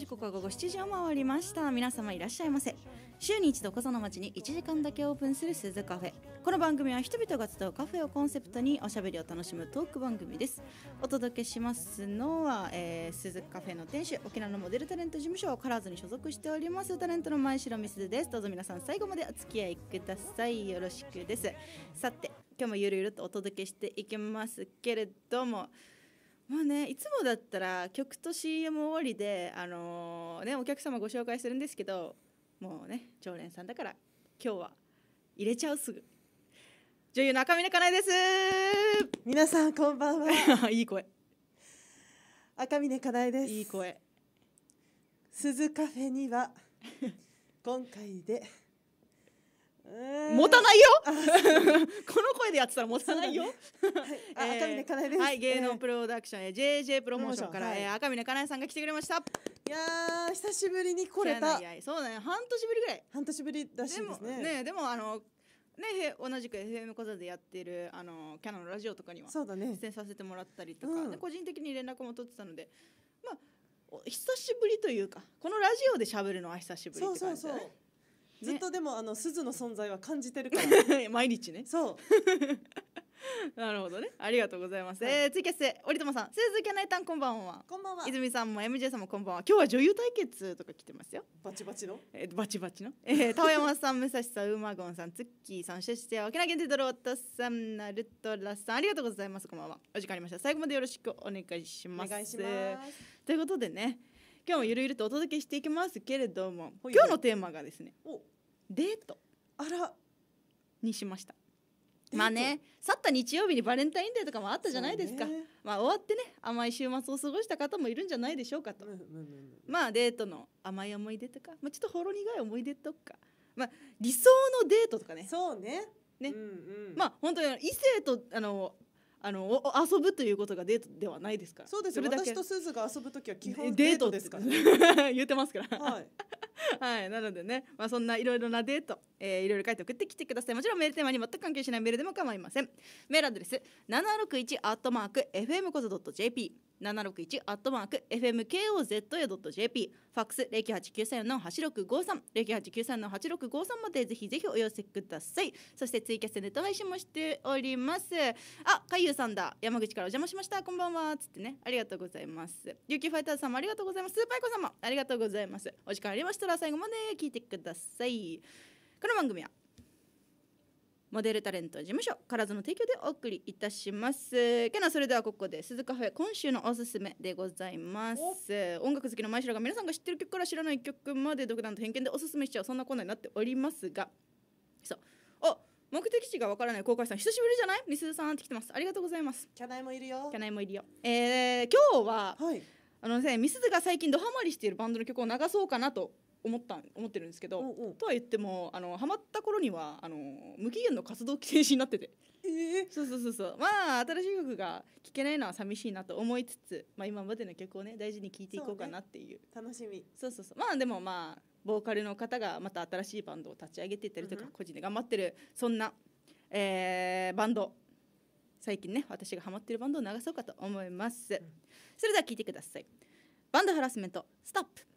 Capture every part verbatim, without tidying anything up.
刻は午後しちじを回りました。皆様いらっしゃいませ。週に一度こその町にいちじかんだけオープンする鈴カフェ。この番組は人々が集うカフェをコンセプトにおしゃべりを楽しむトーク番組です。お届けしますのは、えー、鈴カフェの店主、沖縄のモデルタレント事務所カラーズに所属しておりますタレントの前城美鈴です。どうぞ皆さん最後までお付き合いください。よろしくです。さて今日もゆるゆるとお届けしていきますけれども、まあね、いつもだったら曲と シーエム 終わりで、あのーね、お客様ご紹介するんですけど、もうね常連さんだから今日は入れちゃう。すぐ女優の赤嶺かなえです。 皆さんこんばんは。 いい声。 赤嶺かなえです。 いい声。 鈴カフェには今回で持たないよこの声でやってたら持たないよ、 はい、赤嶺かなえです。 はい、芸能プロダクションや ジェージェー プロモーションから、 はい、 えー、赤嶺かなえさんが来てくれました。いやー久しぶりに来れた。 いやいやそうだね、半年ぶりぐらい。 半年ぶりらしいですね。 でもね、でもあのね、同じく エフエム 講座でやってるあのキャナのラジオとかにはそうだね、 出演させてもらったりとか、 うん、 で個人的に連絡も取ってたので、まあ久しぶりというか、このラジオで喋るのは久しぶりって感じだね。 そうそうそう、ね、ずっとでもあの鈴の存在は感じてるから毎日ね。 そうなるほどね、ありがとうございます、はい。えー、ツイキャスで織友さん、鈴木奈々たんこんばんは。 こんばんは。 泉さんも エムジェー さんもこんばんは。今日は女優対決とか来てますよ。 バチバチの、 えー、バチバチの、えー、田山さん、武蔵さん、ウーマゴンさん、ツッキーさん、そして沖縄限定ドロートさん、ナルトラさん、ありがとうございます。こんばんは。お時間ありました。最後までよろしくお願いします。 お願いします。 ということでね、今日もゆるゆるとお届けしていきますけれども、ほいほい、今日のテーマがですね、おデートあらにしました。まあね、去った日曜日にバレンタインデーとかもあったじゃないですか。まあ終わってね、甘い週末を過ごした方もいるんじゃないでしょうかと、うんうんうん、まあデートの甘い思い出とか、まあ、ちょっとほろ苦い思い出とか、まあ理想のデートとかね。 そうね、 ね、うんうん、まあ本当に異性とあのあの遊ぶということがデートではないですから。 そうですよ。私とスズが遊ぶときは基本デートですから言ってますから、はいはい、なのでね、まあ、そんないろいろなデート、えー、いろいろ書いて送ってきてください。もちろんメールテーマに全く関係しないメールでも構いません。メールアドレスななろくいちアットマーク エフエムコゾ .jp ななろくいちアットマーク エフエムケーオーゼットエードットジェーピー ファックス ゼロきゅうはちきゅうさんよんのはちろくごさん ゼロきゅうはちきゅうさんのはちろくごさんまでぜひぜひお寄せください。そしてツイキャスでネット配信もしております。あ、かゆうさんだ、山口からお邪魔しました、こんばんはつってね、ありがとうございます。ゆうきファイターズさんもありがとうございます。スーパーイコさんもありがとうございます。お時間ありましたら最後まで聞いてください。この番組はモデルタレント事務所カラーズの提供でお送りいたします。けなそれではここで鈴カフェ今週のおすすめでございます。音楽好きの前城が皆さんが知ってる曲から知らない曲まで独断と偏見でおすすめしちゃう、そんなコーナーになっておりますが、そう、あ、目的地がわからない公開さん久しぶりじゃない？みすずさんって来てます。ありがとうございます。 キャナイもいるよ。 キャナイもいるよ。えー、今日は、はい、あのね、みすずが最近ドハマりしているバンドの曲を流そうかなと思った思ってるんですけど、うんうん、とは言ってもあのハマった頃にはあの無期限の活動停止になってて、えー、そうそうそうそう、まあ新しい曲が聴けないのは寂しいなと思いつつ、まあ、今までの曲をね大事に聴いていこうかなっていう、 そうね、楽しみ。 そうそうそう、まあでもまあボーカルの方がまた新しいバンドを立ち上げていったりとか、うん、個人で頑張ってるそんな、えー、バンド、最近ね私がハマってるバンドを流そうかと思います、うん、それでは聴いてください。バンドハラスメントストップ。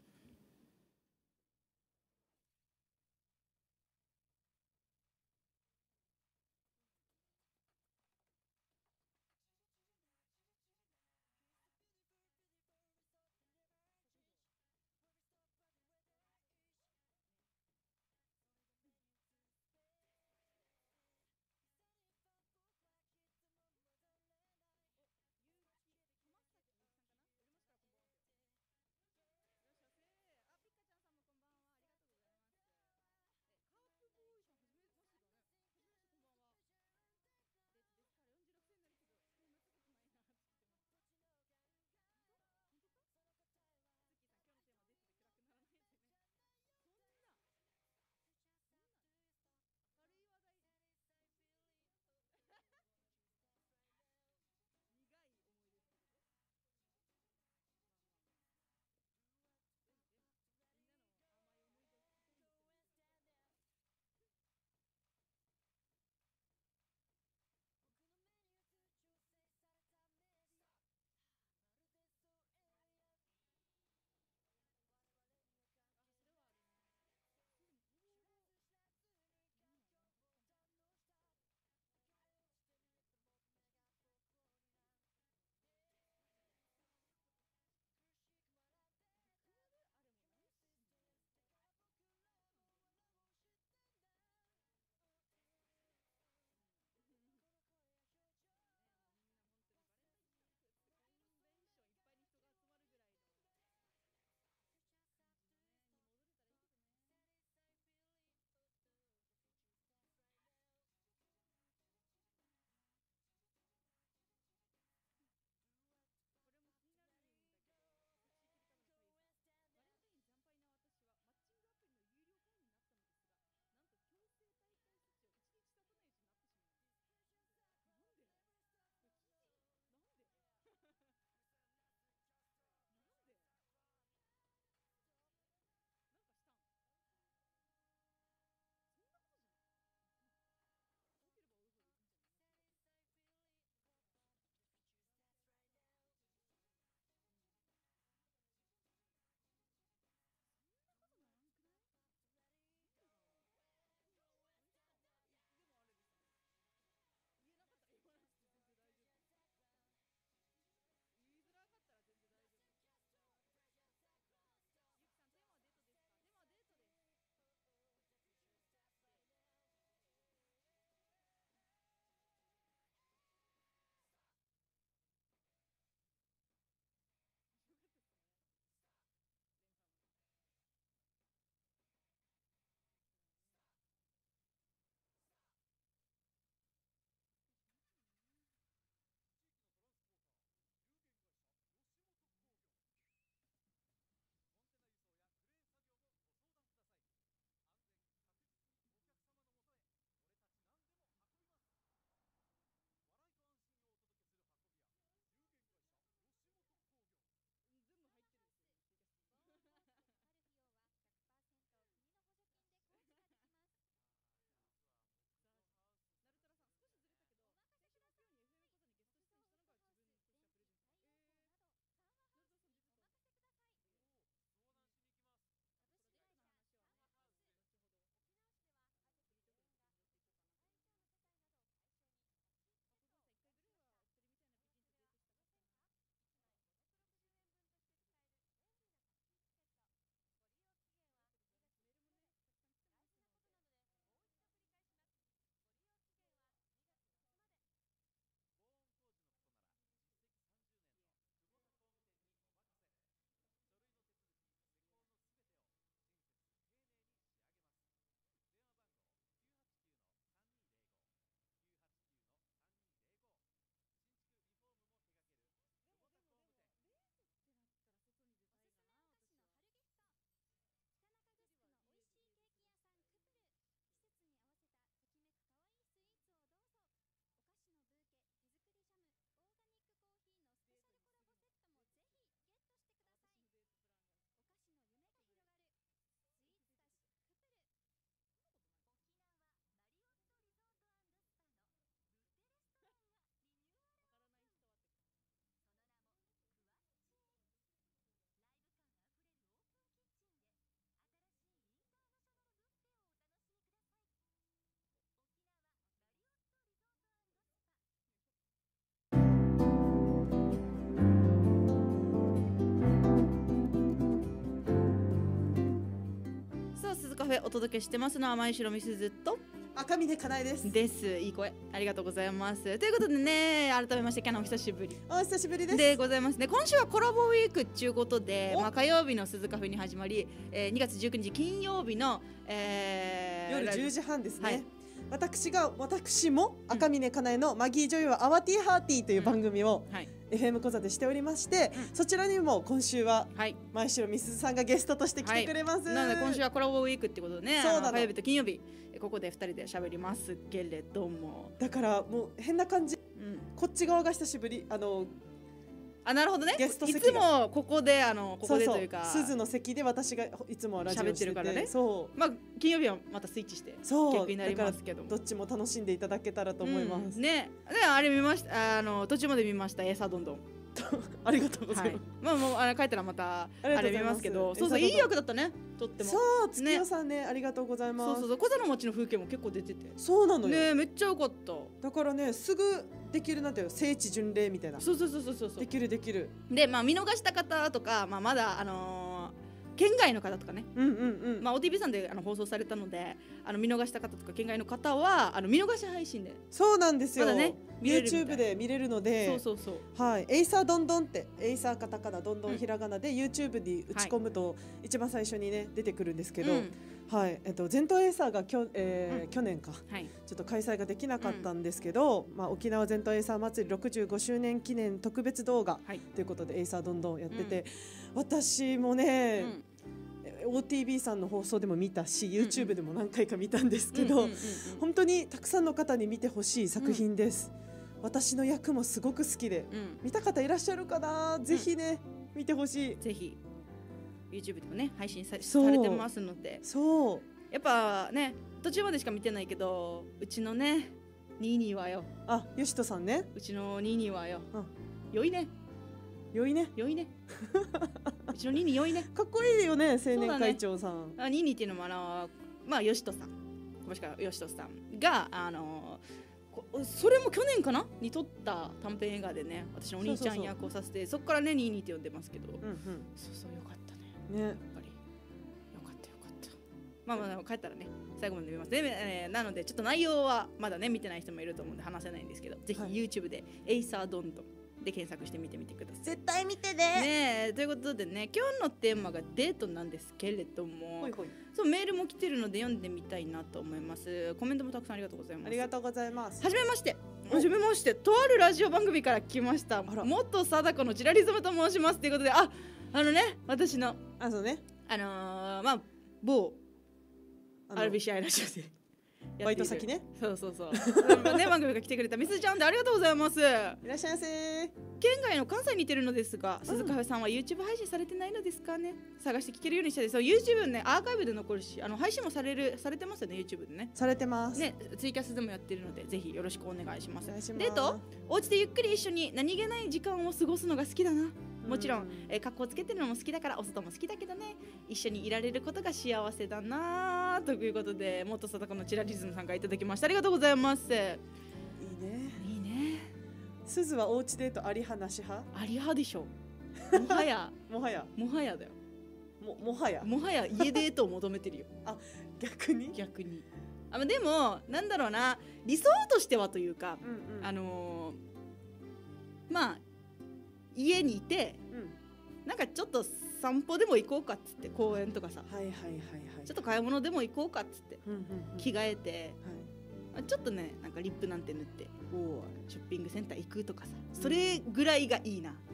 カフェお届けしてますのは前城美鈴と赤嶺かなえですですいい声ありがとうございます。ということでね、改めましてキャナお久しぶりお久しぶりですでございますね。今週はコラボウィークっていうことで、まあ、火曜日の鈴カフェに始まり、えー、にがつじゅうくにち金曜日の、えー、 夜じゅうじはんですね、 はい、 私が私も赤嶺かなえのマギー女優はアワティーハーティーという番組を、うんはい、エフエム 講座でしておりまして、うん、そちらにも今週は前城美鈴さんがゲストとして来てくれます、はい、 なので今週はコラボウィークってことでね、そうなの火曜日と金曜日ここでふたりで喋りますけれども、 だからもう変な感じ、うん、こっち側が久しぶり、あのあ、なるほどね。ゲスト席がいつもここであのここでというか鈴の席で私がいつもラジオしてて喋ってるからね。 そう、まあ金曜日はまたスイッチして逆になりますけども、 どっちも楽しんでいただけたらと思います、 うん、ね。であれ見ました、あの途中まで見ましたエーサーどんどんありがとうございます、はい、 まあもうあの帰ったらまたあれ見ますけど、そうそういい役だったね、とっても。 そう月代さん ね, ねありがとうございます。 そうそうそう、小座の町の風景も結構出てて、 そうなのよね、めっちゃ良かった。 だからねすぐできるなんていう聖地巡礼みたいな、 そうそうそうそうそう、 できるできる。 でまあ見逃した方とか、まあ、まだあのー県外の方とかね、 うんうんうん、 まあ、オーティービー さんであの放送されたので、あの見逃した方とか県外の方はあの見逃し配信で、 そうなんですよ、 まだね、 YouTube で見れるので、 そうそうそう、 はい、エイサーどんどんって、エイサーカタカナどんどんひらがなで、うん、YouTube に打ち込むと、はい、一番最初にね出てくるんですけど、うん、はい、えっと全島エイサーがきょ、えーうん、去年か、はい、ちょっと開催ができなかったんですけど、うん、まあ、沖縄全島エイサー祭りろくじゅうごしゅうねん記念特別動画、はい、ということでエイサーどんどんやってて、うん、私もね、うん、オーティービー さんの放送でも見たし、 YouTube でも何回か見たんですけど、本当にたくさんの方に見てほしい作品です、うん、私の役もすごく好きで、うん、見た方いらっしゃるかな、ぜひね、うん、見てほしい。 ぜひ YouTube でもね配信 さ, されてますので、 そうやっぱね途中までしか見てないけど、うちのねニーニーはよ、 あ、よしとさんね、 うちのニーニーはよ、うん、良いね良いね良いねうちのニーニー良いね、 かっこいいよね、青年会長さん、 ね、あニーニーっていうのもあのまあよしとさん、もしくはよしとさんがあのそれも去年かなに撮った短編映画でね、私のお兄ちゃん役をさせて、 そ, そ, そこからねニーニーって呼んでますけど、うんうん、そうそうよかったね、ね、やっぱりよかったよかった。まあまあ帰ったらね最後まで見ます、で、えー、なのでちょっと内容はまだね見てない人もいると思うんで話せないんですけど、ぜひ YouTube でエイサーどんどんで検索してみてみてください。 絶対見てね。 ねえ、ということでね、今日のテーマがデートなんですけれども、ほいほい、そうメールも来てるので読んでみたいなと思います。コメントもたくさんありがとうございます。 ありがとうございます。 はじめまして。はじめまして。とあるラジオ番組から来ました。元貞子のチラリズムと申しますということで、あ、あのね、私のあのね、 あのー、まあ某 アールビーシーアイ ラジオで。 バイト先ね、 そうそうそうね、番組が来てくれたミスちゃんでありがとうございます。いらっしゃいませ。 県外の関西にいてるのですが、うん、鈴カフェさんは YouTube 配信されてないのですかね。探して聞けるようにしてそう YouTube ねアーカイブで残るし、あの配信もされるされてますよね、 YouTube でね。 されてますね、ツイキャスでもやってるのでぜひよろしくお願いします。 お願いします。 デート、お家でゆっくり一緒に何気ない時間を過ごすのが好きだな。もちろん、えー、格好つけてるのも好きだからお外も好きだけどね、一緒にいられることが幸せだなということで、元貞子のチラリズムさんからいただきました。ありがとうございます。いいねいいね。 鈴はおうちデートあり派なし派？ あり派でしょ。もはやもはやもはやだよ。 ももはやもはや家デートを求めてるよ。 あ、逆に逆にあ、でもなんだろうな、理想としてはというか、うんうん、あのー、まあ家にいて、うん、なんかちょっと散歩でも行こうかっつって、公園とかさ、 はいはいはいはい、 ちょっと買い物でも行こうかっつって、うんうんうん、着替えて、はい、ちょっとねなんかリップなんて塗ってショッピングセンター行くとかさ、それぐらいがいいな、うん、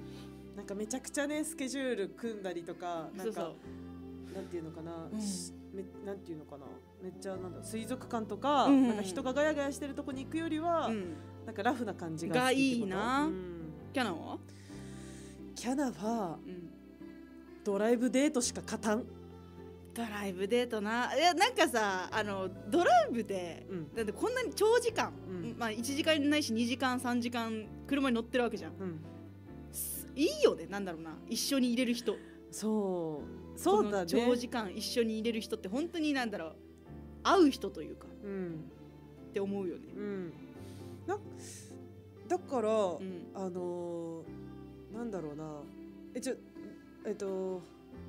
なんかめちゃくちゃねスケジュール組んだりとか、なんかそうそうなんていうのかな、うん、めなんていうのかな、めっちゃなんだ水族館とか、うんうん、なんか人がガヤガヤしてるとこに行くよりは、うん、なんかラフな感じが好きってことがいいな、うん、 キャナはキャナは、うん、ドライブデートしか勝たん。 ドライブデートな、いやなんかさ、あのドライブで、うん、だってこんなに長時間、うん、まあいちじかんないしにじかんさんじかん車に乗ってるわけじゃん、うん、いいよね、なんだろうな、一緒に入れる人、 そうそうだね、 長時間一緒に入れる人って本当になんだろう、合う人というか、うん、って思うよね、うん、 なだから、うん、あのー、なんだろうな、えちょえっと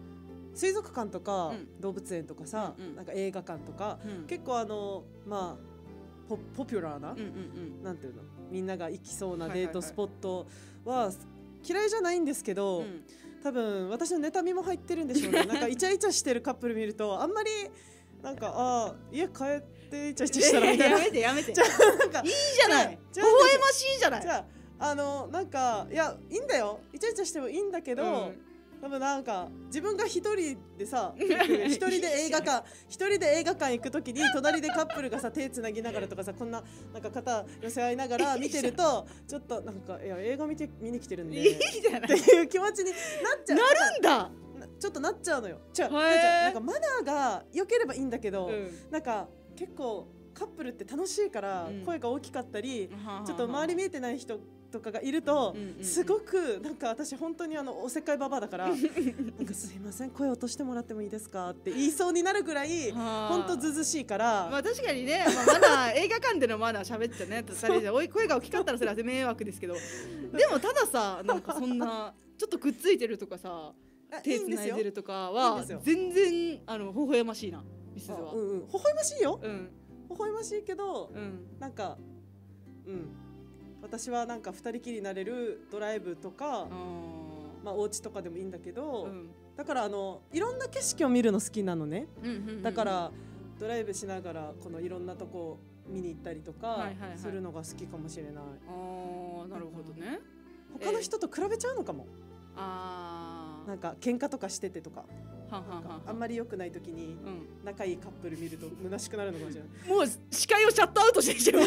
水族館とか動物園とかさ、うん、なんか映画館とか、うん、結構あのまあポ, ポピュラーな、うんうんうん、なんていうのみんなが行きそうなデートスポットは嫌いじゃないんですけど、うん、多分私の妬みも入ってるんでしょうね。なんかイチャイチャしてるカップル見るとあんまりなんかあ家帰ってイチャイチャしたらみたいなやめてやめてじゃなんかいいじゃない微笑ましいじゃない。 じゃああのなんかいやいいんだよイチャイチャしてもいいんだけど、うん多分なんか自分が一人でさ一人で映画館一人で映画館行くときに隣でカップルがさ手つなぎながらとかさこんななんか肩寄せ合いながら見てるとちょっとなんかいや映画見て見に来てるんでいいじゃないっていう気持ちになっちゃう。 なるんだちょっとなっちゃうのよ。違うなんかマナーが良ければいいんだけど、うん、なんか結構カップルって楽しいから声が大きかったり、うん、ちょっと周り見えてない人とかがいると、うんうんうん、すごくなんか私本当にあのおせっかいババアだからなんかすいません声落としてもらってもいいですかって言いそうになるぐらい本当ずずしいから。 まあ確かにね、まあ、マナー映画館でのマナー喋っちゃねふたりでおい声が大きかったらそれは迷惑ですけどでもたださなんかそんなちょっとくっついてるとかさ手つないでるとかは全然あの微笑ましいなミスズは。 うんうん、微笑ましいよ、うん、微笑ましいけど、うん、なんかうん私はなんかふたりきりになれるドライブとか、まあお家とかでもいいんだけど、うん、だからあのいろんな景色を見るの好きなのね、うんうんうんうん、だからドライブしながらこのいろんなとこ見に行ったりとかするのが好きかもしれない。はいはいはい、 あーなるほどね。 他の人と比べちゃうのかも。 えー、あなんか喧嘩とかしててとか。はははあんまり良くない時に仲いいカップル見ると虚しくなるのかもしれない。 もう視界をシャットアウトしてしまう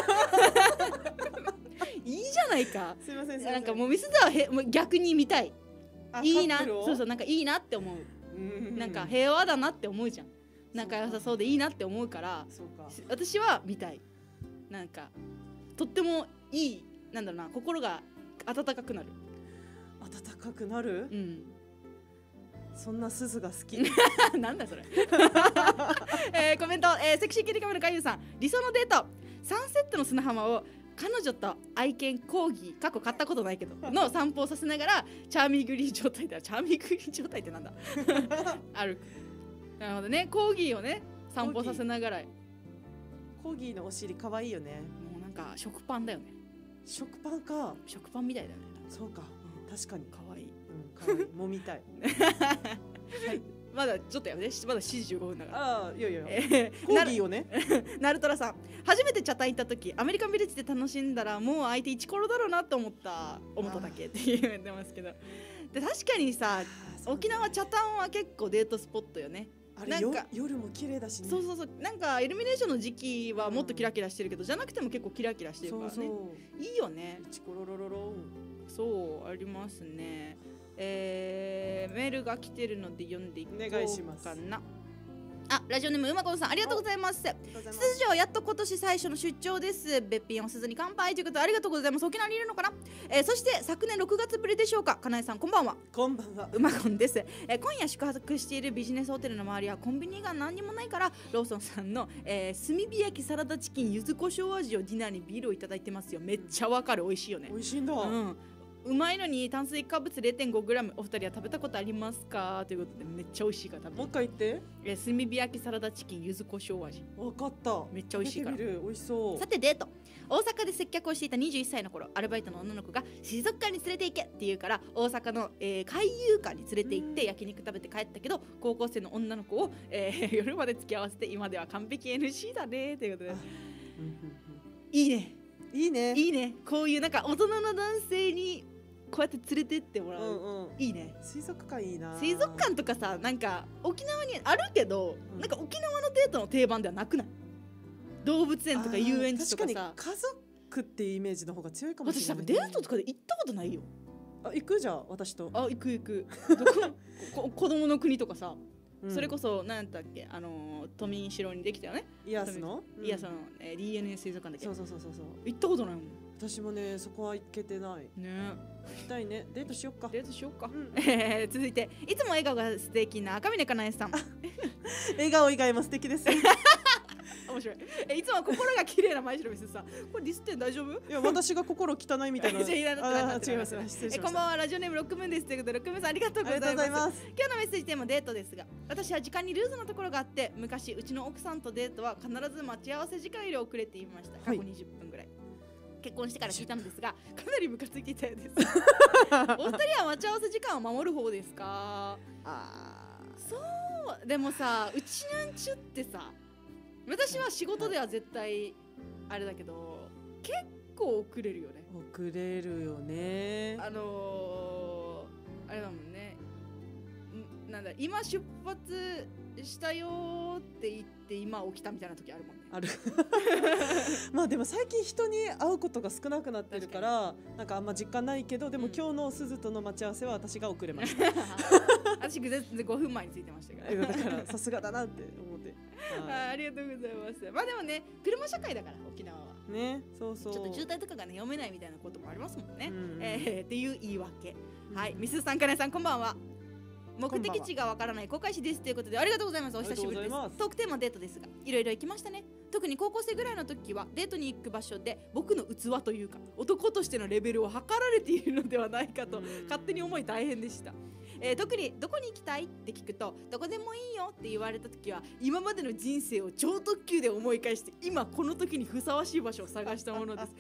いいじゃないか。 すいませんすいません。 なんかもうミスズはへもう逆に見たい。いいなそうそうなんかいいなって思う。うんなんか平和だなって思うじゃん。仲良さそうでいいなって思うからそうか私は見たい。なんかとってもいいなんだろうな心が温かくなる。 温かくなる？うん。そんな鈴が好きなんだそれ、えー、コメント、えー、セクシーキリカメのかゆさん理想のデートサンセットの砂浜を彼女と愛犬コーギー過去買ったことないけどの散歩をさせながらチャーミーグリーン状態だチャーミーグリーン状態ってなんだ歩く。なるほどねコーギーをね散歩させながらコーギーのお尻かわいいよね。 もうなんか食パンだよね。 食パンか食パンみたいだよね。 そうか、うん、確かにかわいいかわいいもみたいはい、まだちょっとやめてまだしちじゅうごふんだから。 ああいやいや、えー、コーギーをねナルトラさん初めてチャタン行った時アメリカンビレッジで楽しんだらもう相手イチコロだろうなと思った思っただけって言ってますけどで確かにさ沖縄チャタンは結構デートスポットよね。 あれなんか夜も綺麗だしね。 そうそうそうなんかイルミネーションの時期はもっとキラキラしてるけど、うん、じゃなくても結構キラキラしてるからね。そうそういいよね。 イチコロロロロンそうありますね。えー、メールが来てるので読んでいこうかな。お願いします。あ、ラジオネームうまこんさんありがとうございます。出場やっと今年最初の出張です。べっぴんおすずに乾杯ということでありがとうございます。沖縄にいるのかな、えー、そして昨年ろくがつぶりでしょうか。かなえさんこんばんは。 こんばんは。 うまこんです、えー、今夜宿泊しているビジネスホテルの周りはコンビニが何にもないからローソンさんの、えー、炭火焼きサラダチキン柚子胡椒味をディナーにビールをいただいてますよ。めっちゃわかる。美味しいよね。 美味しいんだ。 うんうまいのに炭水化物 れいてんごグラム お二人は食べたことありますかということでめっちゃ美味しいから食べて。 もう一回言って。 え炭火焼きサラダチキン柚子胡椒味。 分かった。 めっちゃ美味しいから。 美味しそう。 さてデート大阪で接客をしていたにじゅういっさいの頃アルバイトの女の子が水族館に連れて行けって言うから大阪の、えー、海遊館に連れて行って焼肉食べて帰ったけど高校生の女の子を、えー、夜まで付き合わせて今では完璧 エヌシー だねということでいいねいいねいいねこういうなんか大人の男性にこうやって連れてってもらう、うんうん、いいね。 水族館いいな。 水族館とかさなんか沖縄にあるけど、うん、なんか沖縄のデートの定番ではなくない？動物園とか遊園地とかさ。 確かに家族っていうイメージの方が強いかもしれない、ね。 私多分デートとかで行ったことないよ。 あ行くじゃん私と。 あ行く行く。こ子供の国とかさ。うん、それこそ何やったっけあの富城にできたよね。 イヤスの？ イヤスの、えー、ディーエヌエー 水族館だっけ。 そうそうそうそうそう。 行ったことないもん。 私もねそこは行けてないね。 行きたいね。デートしよっか。 デートしよっか、うん、えー、続いていつも笑顔が素敵な赤嶺かなえさん笑顔以外も素敵です面白い。え、いつも心が綺麗な前城美鈴さん、これディスって大丈夫？ いや、私が心汚いみたいな。あ、違います。失礼しました。 え、こんばんは、ラジオネームロックムーンです。ということで、ロックムーンさんありがとうございます。今日のメッセージテーマデートですが、私は時間にルーズなところがあって、昔うちの奥さんとデートは必ず待ち合わせ時間より遅れていました。過去にじゅっぷんぐらい。結婚してから聞いたのですが、かなりムカついていたようです。お二人は待ち合わせ時間を守る方ですか？あ、そうでもさ、うちなんちゅってさ、私は仕事では絶対あれだけど、結構遅れるよね。 遅れるよね。 あのー、あれだもんね。なんだ、今出発したよって言って今起きたみたいな時あるもんね。 ある。まあでも最近人に会うことが少なくなってるから、なんかあんま実感ないけど、でも今日の鈴との待ち合わせは私が遅れました。 私全然ごふんまえについてましたから。 だからさすがだなって思って。 あ, ありがとうございます。まあでもね、車社会だから沖縄は。 ね、そうそう。 ちょっと渋滞とかがね読めないみたいなこともありますもんね。うんうん、えー、っていう言い訳。うん、はい、ミスさん、かねさん、こんばんは。目的地がわからない公開誌ですということで、ありがとうございます。お久しぶりです。トークテーマデートですが、いろいろ行きましたね。特に高校生ぐらいの時はデートに行く場所で僕の器というか男としてのレベルを測られているのではないかと勝手に思い大変でした。えー、特にどこに行きたいって聞くと、どこでもいいよって言われた時は、今までの人生を超特急で思い返して、今この時にふさわしい場所を探したものです。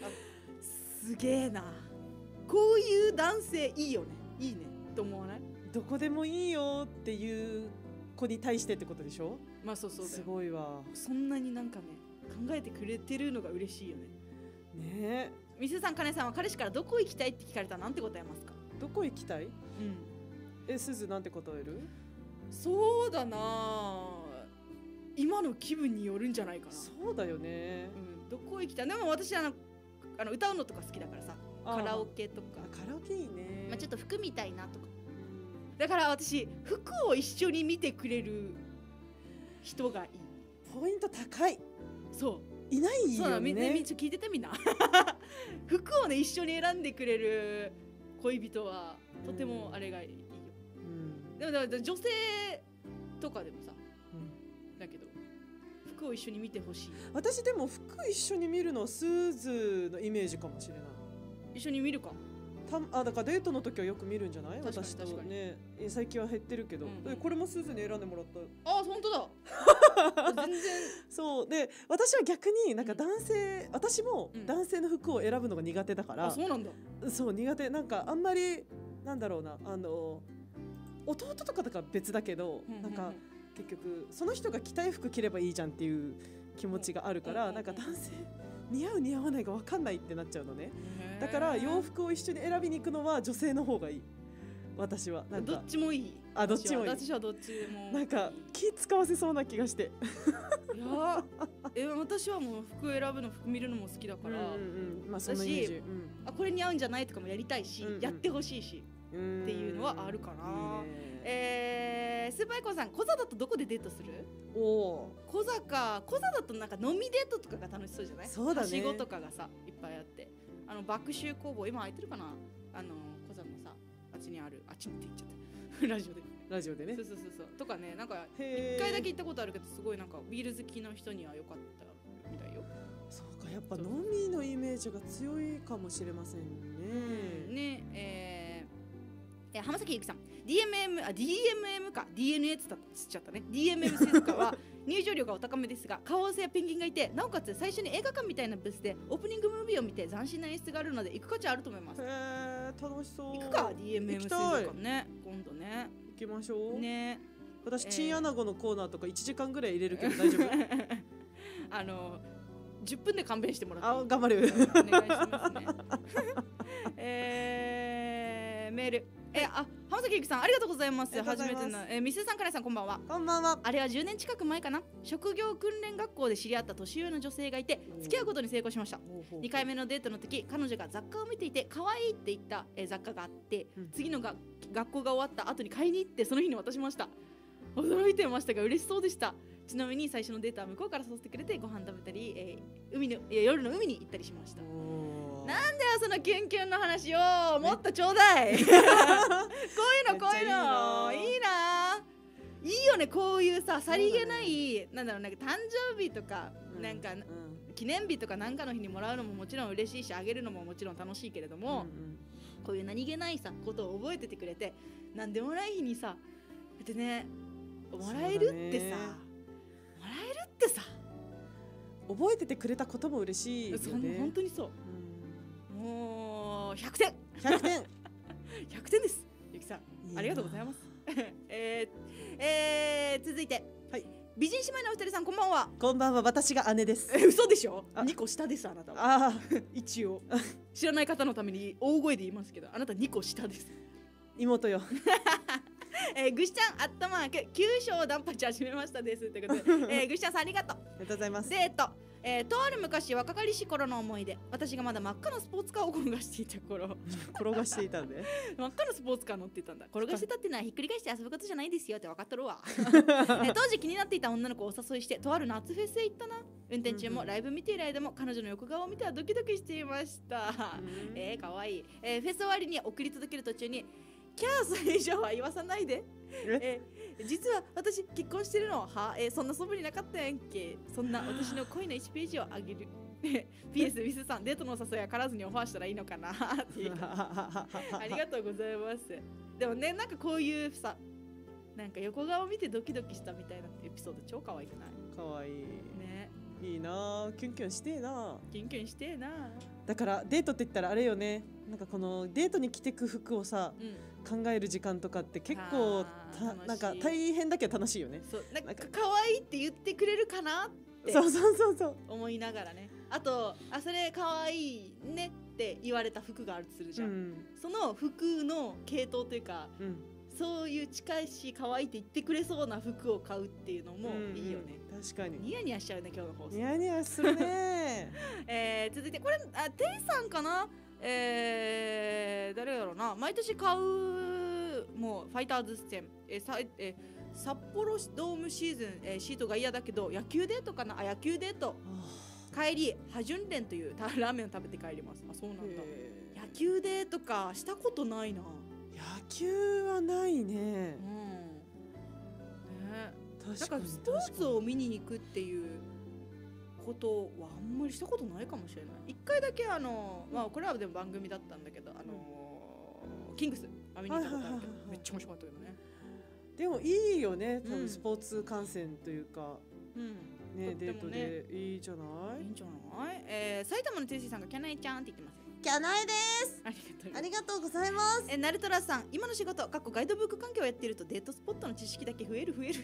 すげえな。こういう男性いいよね。いいねと思わない？ どこでもいいよっていう子に対してってことでしょ？ まあそうそうだよ。 すごいわ。 そんなになんかね、考えてくれてるのが嬉しいよね。 ねえ。 みすさん、かねさんは彼氏からどこ行きたいって聞かれたらなんて答えますか？ どこ行きたい？うん。え、すずなんて答える？ そうだな、今の気分によるんじゃないかな。 そうだよね。 うん、どこ行きたい？でも私はあの歌うのとか好きだからさ、カラオケとか。 カラオケいいね。 まあちょっと服みたいなとか。だから私、服を一緒に見てくれる人がいい。 ポイント高い。 そういないよね。 そうだ、みんな聞いててみんな。服をね一緒に選んでくれる恋人はとてもあれがいいよ。うん、でもだから女性とかでもさ、うん、だけど服を一緒に見てほしい。 私でも服一緒に見るのはスズのイメージかもしれない。 一緒に見るか。 あ、だからデートの時はよく見るんじゃない？私とね、最近は減ってるけど、うんうん、これもスズに選んでもらった。 あ、本当だ。全然。 そうで、私は逆になんか男性、うん、私も男性の服を選ぶのが苦手だから。 あ、そうなんだ。 そう苦手。なんかあんまりなんだろうな、あの弟とかとか別だけど、うんうんうん、なんか結局その人が着たい服着ればいいじゃんっていう気持ちがあるから、うんうんうん、なんか男性似合う似合わないが分かんないってなっちゃうのね。だから洋服を一緒に選びに行くのは女性の方がいい。私はなんかどっちもいい。 あ、どっちもいい。 私はどっちもなんか気使わせそうな気がして。 いやえ、私はもう服選ぶの、服見るのも好きだから、うんうんうん、まあそのイメージ、うん、あ、これに合うんじゃないとかもやりたいし、うんうん、やってほしいしっていうのはあるかな。いいね。えー、スーパーエコンさん、コザだとどこでデートする？おー、コザか。コザだとなんか飲みデートとかが楽しそうじゃない？ そうだね。 はしごとかがさいっぱいあって、あの爆臭工房今空いてるかな、あのコザのさ、あっちにある、あっちにって言っちゃったラジオでラジオでね。 そうそうそうそうとかね、なんか一回だけ行ったことあるけど、すごいなんかビール好きの人には良かったみたいよ。 そうか、やっぱ飲みのイメージが強いかもしれませんね。 うん、ねえー、え浜崎ゆきさん、 ディーエムエム あ ディーエムエム か ディーエヌエー つっちゃったね。 ディーエムエム 静かは入場料がお高めですが、顔合わせやペンギンがいて、なおかつ最初に映画館みたいなブースでオープニングムービーを見て斬新な演出があるので行く価値あると思います。 へー、楽しそう。 行くか。 ディーエムエム 静かね、今度ね行きましょうね。 私、チンアナゴのコーナーとかいちじかんぐらい入れるけど大丈夫？ あのじゅっぷんで勘弁してもらっていい？ あ、頑張る。 お願いしますね。えー、メール、えー、あ、浜崎ゆきさんありがとうございます。初めての、えー、ミスさん、からさん、こんばんは。 こんばんは。 あれはじゅうねん近く前かな。職業訓練学校で知り合った年上の女性がいて付き合うことに成功しました。にかいめのデートの時、彼女が雑貨を見ていて可愛いって言った、えー、雑貨があって、うん、次のが学校が終わった後に買いに行ってその日に渡しました。驚いてましたが嬉しそうでした。ちなみに最初のデートは向こうから誘ってくれてご飯食べたり、えー、海の夜の海に行ったりしました。なんだよそのキュンキュンの話をもっとちょうだい。こういうのこういうのいいな。 いいよねこういうささりげない、ね、なんだろうなんか誕生日とか、うん、なんか、うん、記念日とかなんかの日にもらうのももちろん嬉しいしあげるのももちろん楽しいけれども、うんうん、こういう何気ないさことを覚えててくれてなんでもない日にさってねもらえるってさ、もらえるってさ覚えててくれたことも嬉しいよね。 本当にそう、うん、もうひゃくてんひゃくてんひゃくてんです。ゆきさんありがとうございますえー、えー、続いて、はい、美人姉妹のお二人さんこんばんは。 こんばんは。私が姉です。 え嘘でしょ。にこ下ですあなたは。あ一応知らない方のために大声で言いますけどあなたにこ下です。 妹よえー、ぐしちゃんアットマーク九章ダンパチ始めましたですということで、えー、ぐしちゃんさんありがとう。 ありがとうございます。 でえっとえー、とある昔若かりし頃の思い出、私がまだ真っ赤なスポーツカーを転がしていた頃転がしていたんで真っ赤なスポーツカー乗ってたんだ。転がしてたってのはひっくり返して遊ぶことじゃないですよって分かっとるわえー、当時気になっていた女の子をお誘いしてとある夏フェスへ行ったな。運転中もライブ見ている間も彼女の横顔を見てはドキドキしていましたえー、かわいい、えー、フェス終わりに送り届ける途中にキャーそれ以上は言わさないでえー、実は私結婚してるのは、えー、そんな素振りなかったやんけ。そんな私の恋のいちページをあげるピーエス ミスさんデートのお誘いはからずにオファーしたらいいのかなっていうありがとうございます。でもねなんかこういうさなんか横顔見てドキドキしたみたいなエピソード超可愛くない？ 可愛いね。 いいなキュンキュンしてえなキュンキュンしてえな。 だからデートって言ったらあれよね。なんかこのデートに着てく服をさ、うん、考える時間とかって結構たなんか大変だけど楽しいよね。 そうなんか可愛いって言ってくれるかなってそうそうそうそう思いながらね。あとあそれ可愛いねって言われた服があるとするじゃん、うん、その服の系統というか、うん、そういう近いし可愛いって言ってくれそうな服を買うっていうのもいいよね、 うんうん、確かにニヤニヤしちゃうね今日の放送。 ニヤニヤするね、 えー、続いてこれあテイさんかな。えー、誰やろうな。毎年買うもうファイターズ戦、えーさえー、札幌ドームシーズン、えー、シートが嫌だけど野球デートかなあ野球デート帰りハジュンレンというラーメンを食べて帰ります。あそうなんだ。野球デートかしたことないな。 野球はないね。うんね確かにスポーツを見に行くっていうことはあんまりしたことないかもしれない。一回だけあの、まあ、これはでも番組だったんだけどあの、うん、キングスあ見に行ったことあるけどめっちゃ面白かったけどね。 でもいいよね多分スポーツ観戦というか、うんね、デートでいいじゃない。 いいんじゃない、えー、埼玉のテイシーさんがキャナイちゃんって言ってます。 キャナイです。ありがとうございます。 えー、ナルトラさん今の仕事過去ガイドブック関係をやっているとデートスポットの知識だけ増える増える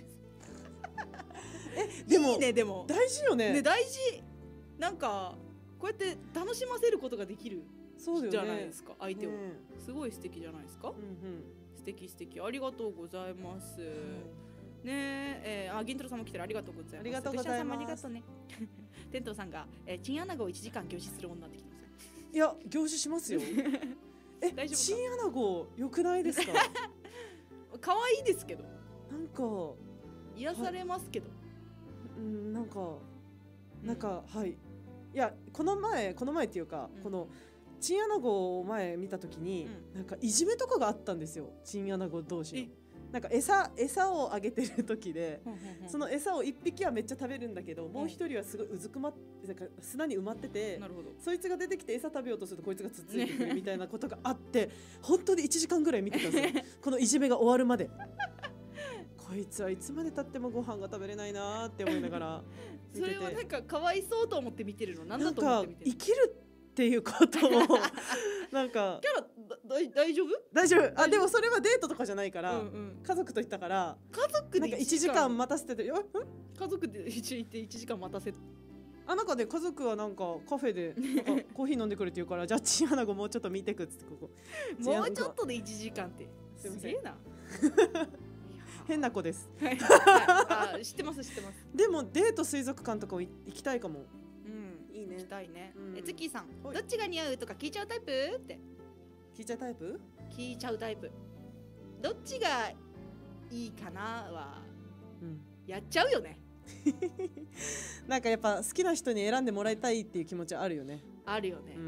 えでもいいね。でも大事よね。 ね大事。なんかこうやって楽しませることができるじゃないですか、ね、相手を、ね、すごい素敵じゃないですか、うんうん、素敵素敵ありがとうございます、うん、ねえー、あ銀太郎さんも来てるありがとうございます。 ありがとうございます。 ありがとうねテントさんが、えー、チンアナゴをいちじかん凝視する女ってきてます。 いや凝視しますよえ大丈夫チンアナゴ良くないですか可愛いですけどなんか癒されますけど、 うん、なんかなんか、うん、はいいやこの前この前っていうか、うん、このチンアナゴを前見た時に、うん、なんかいじめとかがあったんですよチンアナゴ同士の。なんか餌餌をあげてる時で、その餌を一匹はめっちゃ食べるんだけど、もう一人はすごいうずくまってなんか砂に埋まってて、なるほどそいつが出てきて餌食べようとするとこいつがつっついてくるみたいなことがあって本当にいちじかんぐらい見てたんですよこのいじめが終わるまでこいつはいつまでたってもご飯が食べれないなって思いながら見ててそれはなんかかわいそうと思って見てるのなんだと思って見てるの。 生きるっていうことをなんかキャラ大丈夫大丈夫あでもそれはデートとかじゃないから、うんうん、家族と行ったから家族でいちじかん待たせててよ家族で一緒に行っていちじかん待たせてあなんかね家族はなんかカフェでなんかコーヒー飲んでくれって言うからじゃあチンアナゴもうちょっと見てくっつってここもうちょっとでいちじかんってすげえな変な子ですあ知ってます知ってます。 でもデート水族館とか行きたいかも。 いいね。行きたいね。え、ツッキーさん、どっちが似合うとか聞いちゃうタイプって。 聞いちゃうタイプ？ 聞いちゃうタイプ。どっちがいいかなは、うん、やっちゃうよね。 なんかやっぱ好きな人に選んでもらいたいっていう気持ちあるよね。 あるよね。うん。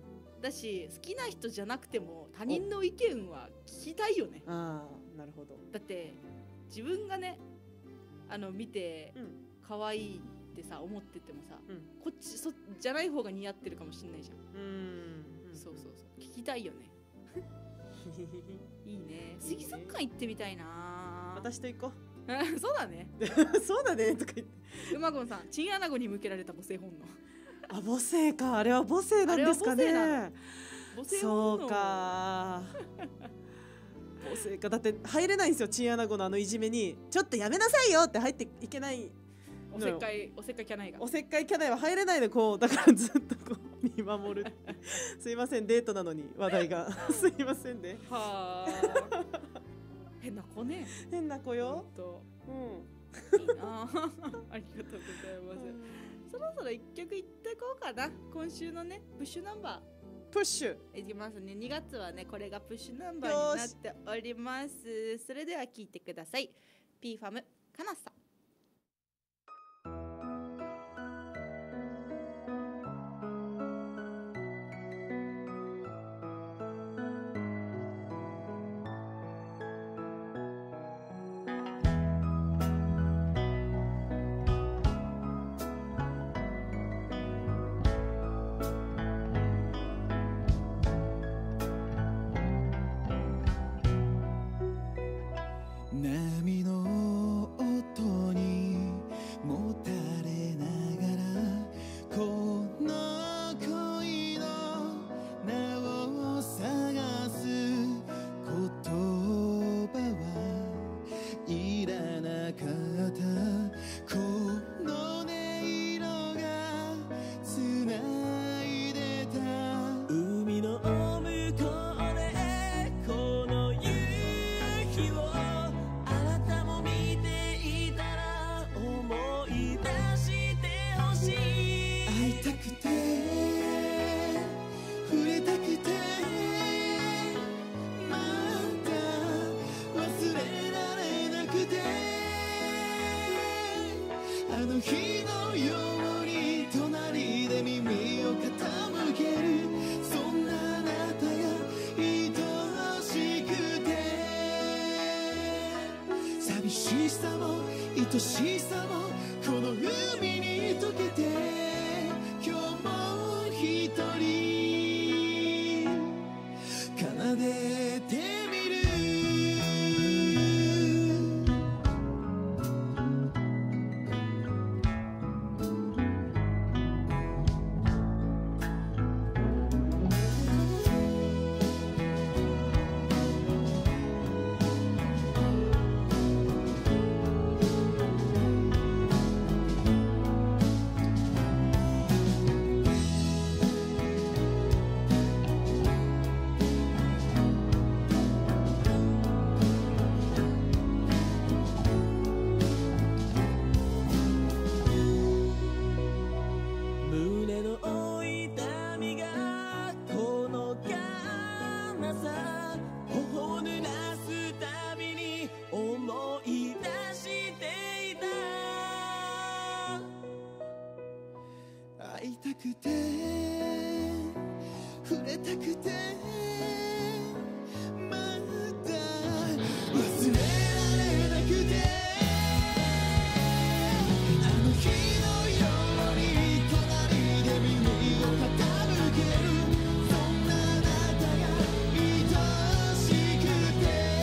だし好きな人じゃなくても他人の意見は聞きたいよね。 ああ、なるほど。 だって自分がねあの見て可愛いってさ思っててもさ、うん、こっちそじゃない方が似合ってるかもしんないじゃん。うん、そうそうそう聞きたいよね。いいね。水族館行ってみたいな。 私と行こう。そうだね。 そうだねとか言って。 馬ゴンさん、チンアナゴに向けられた母性本能。 あ、母性か。あれは母性なんですかね。そうか。母性か。だって入れないんですよ。チンアナゴのあのいじめにちょっとやめなさいよって入っていけない。 おせっかいおせっかいキャナイが。 おせっかいキャナイは入れないでこうだからずっとこう見守る。すいませんデートなのに話題がすいませんね。はあ。 変な子ね。 変な子よ。 うん。いいな。ありがとうございます。そろそろ一曲いってこうかな。今週のねプッシュナンバー。 プッシュいきますね。にがつはねこれがプッシュナンバーになっております。それでは聞いてください。ピーファムカナサ。 波の音にもたれながらこの恋の名を探す言葉はいらなかったこの音色がつないでた海の向こうでこの夕日をあの日のように隣で耳を傾けるそんなあなたが愛しくて寂しさも愛しさもこの海に溶けて今日も一人奏でてみる会いたくて触れたくてまだ忘れられなくてあの日のように隣で耳を傾けるそんなあなたが愛しくて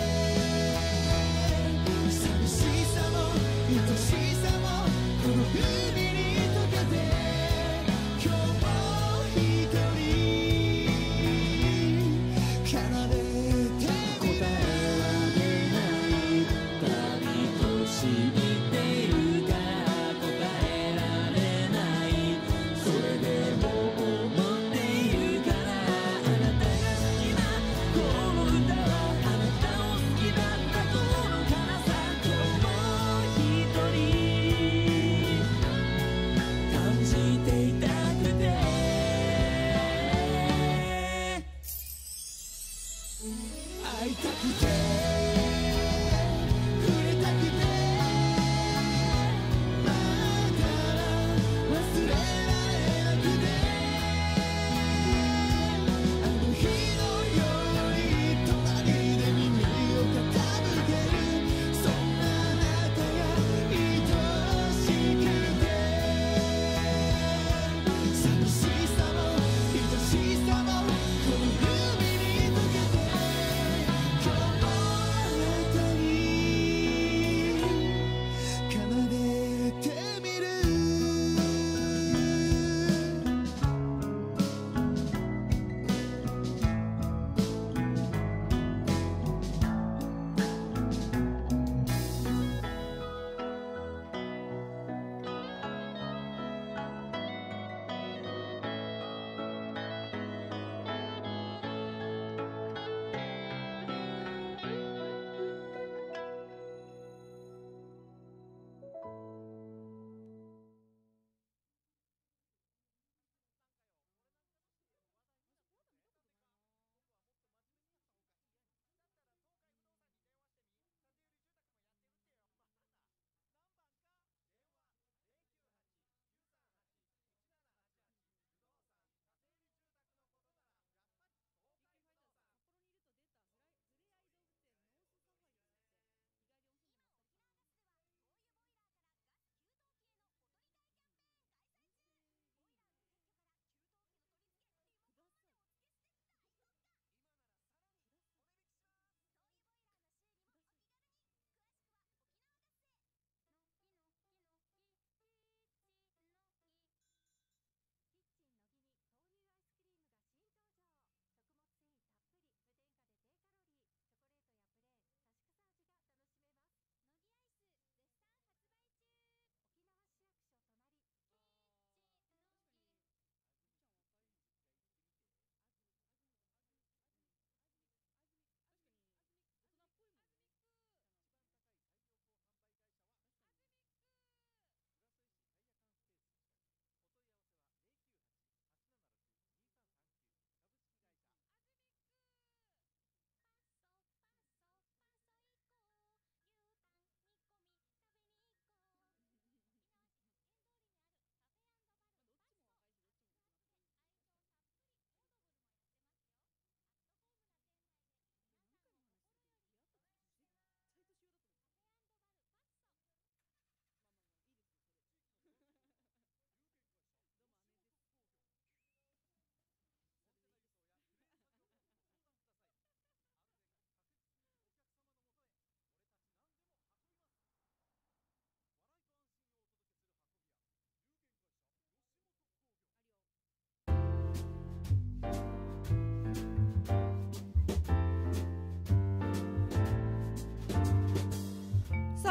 寂しさも愛しさもこの海に溶けて今日も一人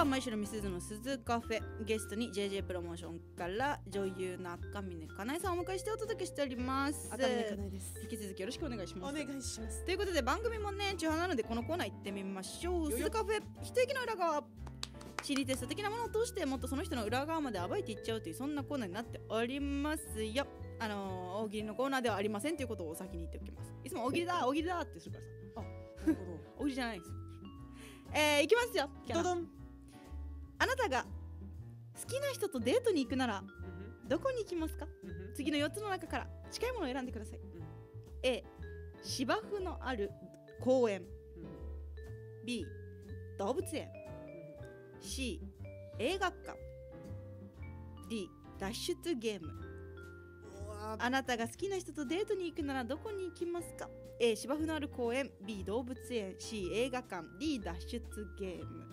毎週のミスズの鈴カフェ、ゲストに ジェージェー プロモーションから女優の赤嶺かなえさんをお迎えしてお届けしております。 赤嶺かなえです。 引き続きよろしくお願いします。 お願いします。 ということで番組もね中半なのでこのコーナー行ってみましょう。鈴カフェ一息の裏側、心理テスト的なものを通してもっとその人の裏側まで暴いていっちゃうというそんなコーナーになっておりますよ。あのー、大喜利のコーナーではありませんということをお先に言っておきます。いつも大喜利だ大喜利だってするからさ。 あ、なるほど。 大喜利じゃないです。えー、いきますよ。 どどん。 あなたが好きな人とデートに行くなら、うん、どこに行きますか？うん、次のよっつの中から近いものを選んでください。うん、A、芝生のある公園、うん、B、動物園、うん、C、映画館、D、脱出ゲーム。あなたが好きな人とデートに行くならどこに行きますか？ A、芝生のある公園、 B、動物園、 C、映画館、 D、脱出ゲーム。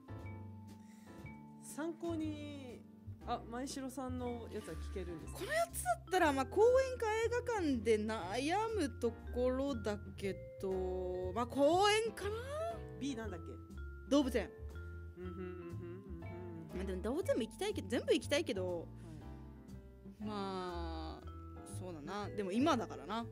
参考にあ前城さんのやつは聞けるんですか？ このやつだったら、まあ、公園か映画館で悩むところだけど、まあ公園かな。 B なんだっけ？ 動物園。でも動物園も行きたいけど全部行きたいけど、はい、まあそうだな。でも今だからな、うん、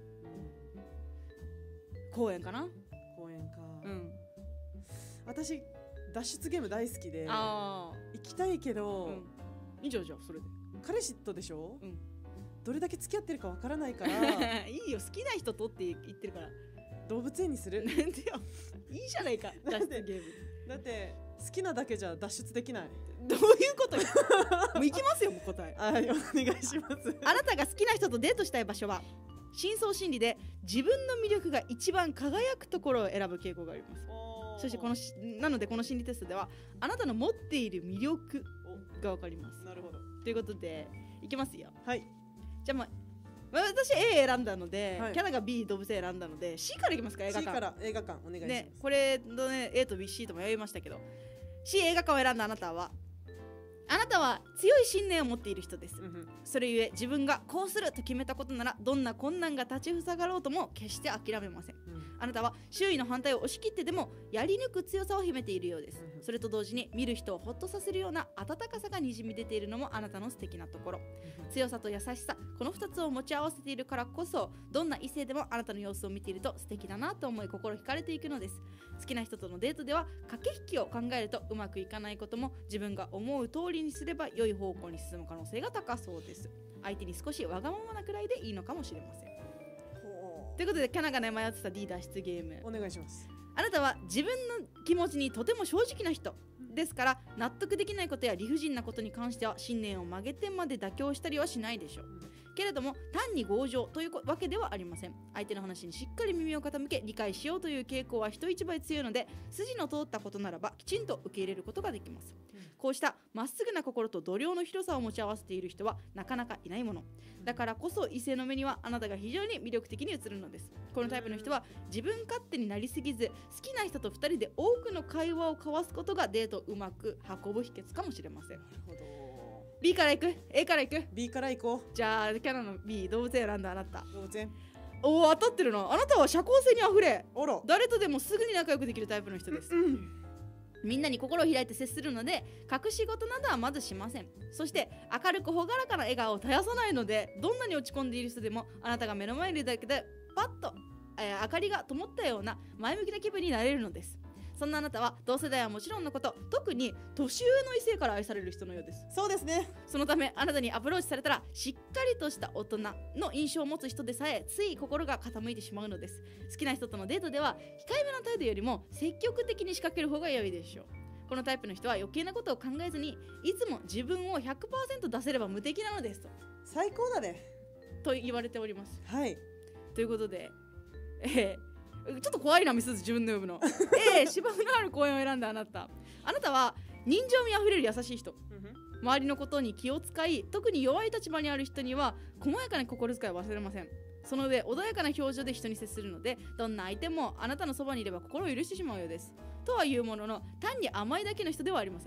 公園かな。 公園か。 うん。 私脱出ゲーム大好きであ行きたいけど、うん、 いいじゃんじゃあそれで。 彼氏とでしょ、うん、どれだけ付き合ってるかわからないからいいよ好きな人とって言ってるから動物園にする。 なんでよいいじゃないか脱出ゲームだって好きなだけじゃ脱出できない。 どういうことよもう行きますよもう答え。 はいお願いします。 あなたが好きな人とデートしたい場所は深層心理で自分の魅力が一番輝くところを選ぶ傾向があります。そしてこのなのでこの心理テストではあなたの持っている魅力が分かります。 なるほど。 ということでいきますよ。 はい。 じゃあ、まあ、私 A 選んだので、はい、キャナが B 動物園選んだので C からいきますか。映画館。 C から映画館お願いします。 ね、これのね A と B、C ともやりましたけど C 映画館を選んだあなたはあなたは強い信念を持っている人です。うん、それゆえ自分がこうすると決めたことならどんな困難が立ちふさがろうとも決して諦めません。うん、あなたは周囲の反対を押し切ってでもやり抜く強さを秘めているようです。うん、それと同時に見る人をホッとさせるような温かさがにじみ出ているのもあなたの素敵なところ。うん、強さと優しさ、このふたつを持ち合わせているからこそどんな異性でもあなたの様子を見ていると素敵だなと思い心惹かれていくのです。好きな人とのデートでは駆け引きを考えるとうまくいかないことも自分が思う通りにすれば良い方向に進む可能性が高そうです。相手に少しわがままなくらいでいいのかもしれません。ということでキャナがね迷ってた D 脱出ゲームお願いします。 あなたは自分の気持ちにとても正直な人ですから納得できないことや理不尽なことに関しては信念を曲げてまで妥協したりはしないでしょう。けれども単に強情というわけではありません。相手の話にしっかり耳を傾け理解しようという傾向は人一倍強いので筋の通ったことならばきちんと受け入れることができます。うん、こうしたまっすぐな心と度量の広さを持ち合わせている人はなかなかいないものだからこそ異性の目にはあなたが非常に魅力的に映るのです。このタイプの人は自分勝手になりすぎず好きな人とふたりで多くの会話を交わすことがデートをうまく運ぶ秘訣かもしれません。 なるほど。 B からいく ?A からいく ?B からいこう。 じゃあキャナの B 動物園選んだあなた。 動物園。 おお当たってるな。あなたは社交性にあふれあら誰とでもすぐに仲良くできるタイプの人です。うん、みんなに心を開いて接するので隠し事などはまずしません。そして明るく朗らかな笑顔を絶やさないのでどんなに落ち込んでいる人でもあなたが目の前にいるだけでパッと、えー、明かりが灯ったような前向きな気分になれるのです。そんなあなたは同世代はもちろんのこと特に年上の異性から愛される人のようです。 そうですね。 そのためあなたにアプローチされたらしっかりとした大人の印象を持つ人でさえつい心が傾いてしまうのです。好きな人とのデートでは控えめな態度よりも積極的に仕掛ける方が良いでしょう。このタイプの人は余計なことを考えずにいつも自分を ひゃくパーセント 出せれば無敵なのですと最高だねと言われております。 はいということでえーちょっと怖いなミスズ自分で呼ぶのえー、芝生のある公園を選んだあなたあなたは人情味あふれる優しい人、うん、周りのことに気を使い特に弱い立場にある人には細やかな心遣いを忘れません。その上穏やかな表情で人に接するのでどんな相手もあなたのそばにいれば心を許してしまうようです。とはいうものの単に甘いだけの人ではありません。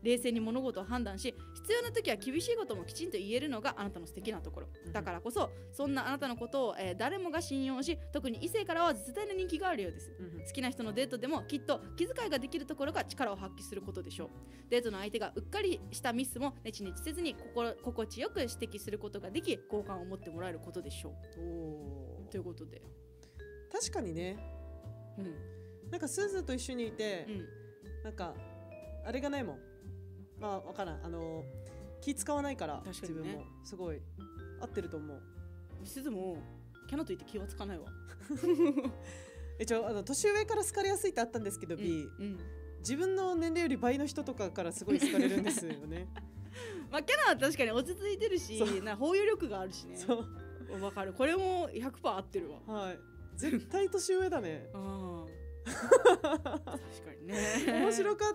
冷静に物事を判断し、必要な時は厳しいこともきちんと言えるのがあなたの素敵なところだからこそ、そんなあなたのことを、えー、誰もが信用し、特に異性からは絶大な人気があるようです、うん、好きな人のデートでもきっと気遣いができるところが力を発揮することでしょう。デートの相手がうっかりしたミスもネチネチせずに心, 心地よく指摘することができ、好感を持ってもらえることでしょう。おということで、 確かにね、うん、なんかスーズと一緒にいて、うん、なんかあれがないもん。まあ分からん、あの気使わないから、ね、自分もすごい合ってると思う。 スズもキャナといって気はつかないわ一応あの年上から好かれやすいってあったんですけど、うん、B、うん、自分の年齢より倍の人とかからすごい好かれるんですよねまあキャナは確かに落ち着いてるし、な包容力があるしね。そう分かる、これも ひゃくパーセント 合ってるわ。 はい、絶対年上だねあ確かにね面白かった、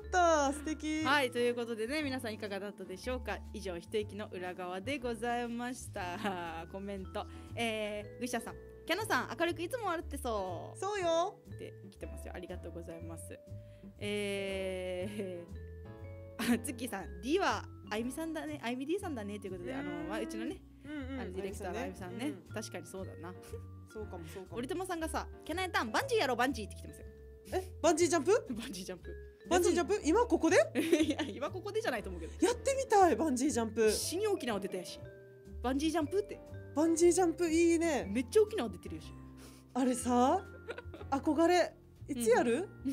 素敵。 はい、ということでね、皆さんいかがだったでしょうか。以上、一息の裏側でございましたコメント、えー、グシャさん、キャナさん明るくいつも笑ってそうそうよって来てますよ。ありがとうございます。えー、ツッキーさん D はあゆみさんだね、あゆみ D さんだねということで、あの、まあ、うちのね、うんうん、あのディレクターのあゆみさんね、うん、確かにそうだなそうかもそうかも。 折友さんがさ、キャナエタンバンジーやろうバンジーって来てますよ。 え、バンジージャンプバンジージャンプバンジージャンプ今ここでいや今ここでじゃないと思うけど、 やってみたい。バンジージャンプ新沖縄出たやし、バンジージャンプってバンジージャンプいいね。 めっちゃ沖縄出てるよし。 あれさ憧れ、いつやる、うん、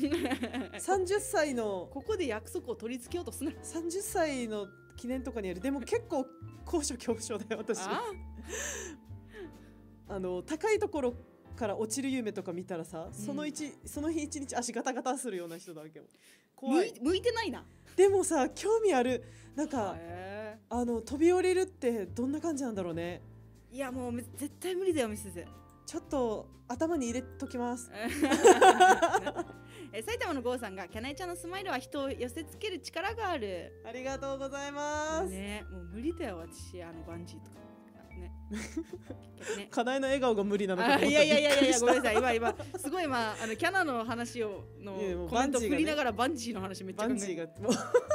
さんじゅっさいのここで約束を取り付けようとすな。 さんじゅっさいの記念とかにやる。でも結構高所恐怖症だよ私ああの高いところから落ちる夢とか見たらさ、うん、その一その日一日足ガタガタするような人だわけも怖い。向いてないな。 でもさ興味ある。なんかあの飛び降りるってどんな感じなんだろうね。 いやもう絶対無理だよミスズ。 ちょっと頭に入れときますえ埼玉の郷さんがキャナイちゃんのスマイルは人を寄せつける力がある。 ありがとうございますね。もう無理だよ私、あのバンジーとかねね、かなえの笑顔が無理なのかと思った。 いやいやいやいやごめんなさい、今今すごい今あのキャナの話をのコメント振りながらバンジーの話めっちゃ考えて。バンジーがもう